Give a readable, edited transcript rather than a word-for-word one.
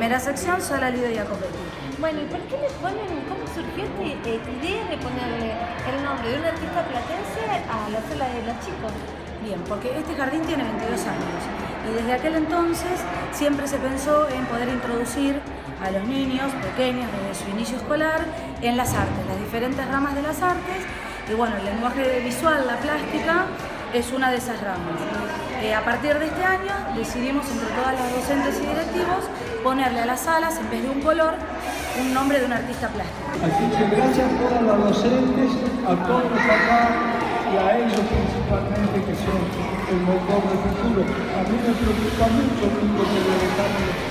primera sección, Sola, Lido y Acopetti. Bueno, ¿y por qué le ponen, cómo surgió esta idea de ponerle el nombre de un artista platense a la sala de los chicos? Bien, porque este jardín tiene 22 años y desde aquel entonces siempre se pensó en poder introducir a los niños pequeños desde su inicio escolar en las artes, las diferentes ramas de las artes, y bueno, el lenguaje visual, la plástica, es una de esas ramas. A partir de este año decidimos entre todas las docentes y directivos ponerle a las salas, en vez de un color, un nombre de un artista plástico. Así que gracias a todas las docentes, a todos los papás y a ellos principalmente, que son el motor del futuro. A mí me preocupa mucho el mundo que le dejamos